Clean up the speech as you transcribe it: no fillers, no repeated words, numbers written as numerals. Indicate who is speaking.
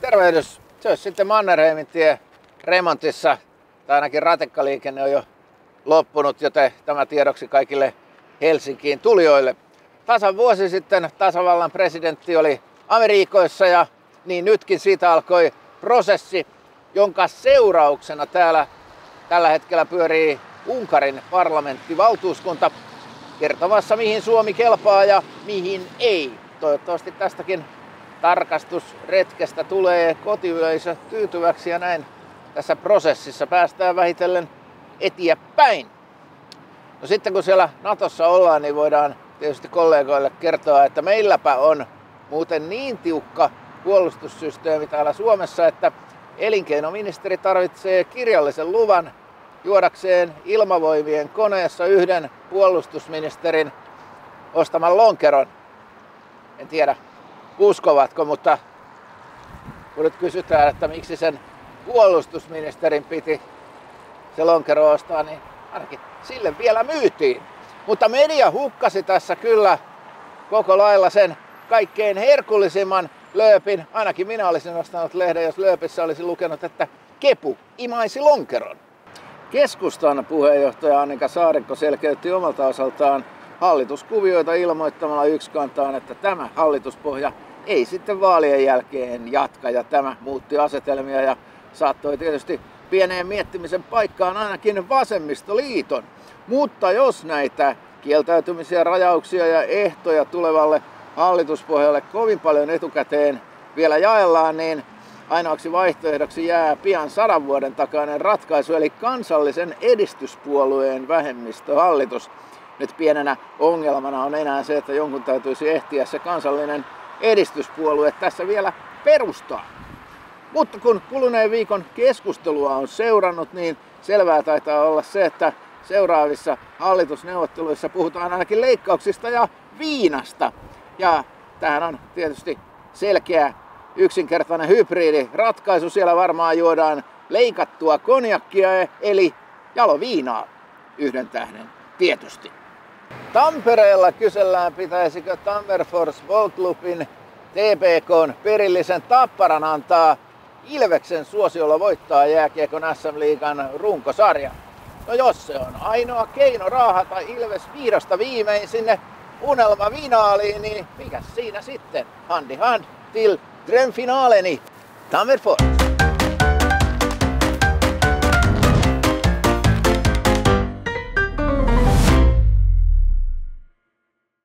Speaker 1: Tervehdys. Se olisi sitten Mannerheimin tie remontissa, tai ainakin ratikkaliikenne on jo loppunut, joten tämä tiedoksi kaikille Helsinkiin tulijoille. Tasan vuosi sitten tasavallan presidentti oli Amerikoissa ja niin nytkin siitä alkoi prosessi, jonka seurauksena täällä tällä hetkellä pyörii Unkarin parlamenttivaltuuskunta kertomassa, mihin Suomi kelpaa ja mihin ei. Toivottavasti tästäkin tarkastusretkestä tulee kotiyleisö tyytyväksi ja näin tässä prosessissa päästään vähitellen eteenpäin. No sitten kun siellä Natossa ollaan, niin voidaan tietysti kollegoille kertoa, että meilläpä on muuten niin tiukka puolustussysteemi täällä Suomessa, että elinkeinoministeri tarvitsee kirjallisen luvan juodakseen ilmavoimien koneessa yhden puolustusministerin ostaman lonkeron. En tiedä uskovatko, mutta kun nyt kysytään, että miksi sen puolustusministerin piti se lonkero ostaa, niin ainakin sille vielä myytiin. Mutta media hukkasi tässä kyllä koko lailla sen kaikkein herkullisimman lööpin. Ainakin minä olisin ostanut lehden, jos lööpissä olisi lukenut, että kepu imaisi lonkeron. Keskustan puheenjohtaja Annika Saarikko selkeytti omalta osaltaan hallituskuvioita ilmoittamalla yksikantaan, että tämä hallituspohja ei sitten vaalien jälkeen jatka, ja tämä muutti asetelmia ja saattoi tietysti pieneen miettimisen paikkaan ainakin vasemmistoliiton. Mutta jos näitä kieltäytymisiä, rajauksia ja ehtoja tulevalle hallituspohjalle kovin paljon etukäteen vielä jaellaan, niin ainoaksi vaihtoehdoksi jää pian 100 vuoden takainen ratkaisu, eli kansallisen edistyspuolueen vähemmistöhallitus. Nyt pienenä ongelmana on enää se, että jonkun täytyisi ehtiä se kansallinen edistyspuolue tässä vielä perustaa. Mutta kun kuluneen viikon keskustelua on seurannut, niin selvää taitaa olla se, että seuraavissa hallitusneuvotteluissa puhutaan ainakin leikkauksista ja viinasta. Ja tämähän on tietysti selkeä, yksinkertainen hybridiratkaisu. Siellä varmaan juodaan leikattua konjakkia eli jaloviinaa yhden tähden tietysti. Tampereella kysellään, pitäisikö Tammerfors Boatclubin TPK:n perillisen Tapparan antaa Ilveksen suosiolla voittaa jääkiekon SM-liigan runkosarja. No jos se on ainoa keino raahata Ilves vihdosta viimein sinne unelmavinaaliin, niin mikä siinä sitten? Hand i hand till drömfinaleni Tammerfors!